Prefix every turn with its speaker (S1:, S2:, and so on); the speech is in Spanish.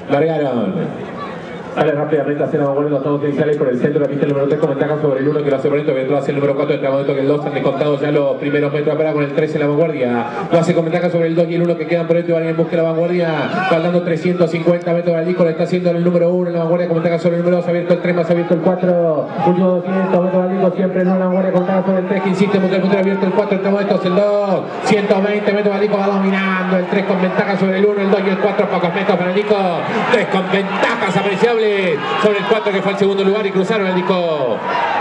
S1: Largaron. Sale rápidamente hacia la vanguardia, los todos iniciales por el centro, la pista el número 3 con ventaja sobre el 1 que lo hace por dentro, que entró hacia el número 4, entre el momento que el 2 han descontado ya los primeros metros para con el 3 en la vanguardia, lo hace con ventaja sobre el 2 y el 1 que quedan por dentro y van en busca de la vanguardia, faltando 350 metros al disco, le está haciendo el número 1 en la vanguardia con ventaja sobre el número 2, abierto el 3 más abierto el 4, último 200 metros al disco, siempre en la vanguardia con ventaja sobre el 3 que insiste, el puntero abierto el 4, entre momentos el 2, 120 metros al disco va dominando, el 3 con ventaja sobre el 1, el 2 y el 4, pocos metros para el disco, 3 con ventajas apreciables sobre el 4 que fue el segundo lugar y cruzaron el disco.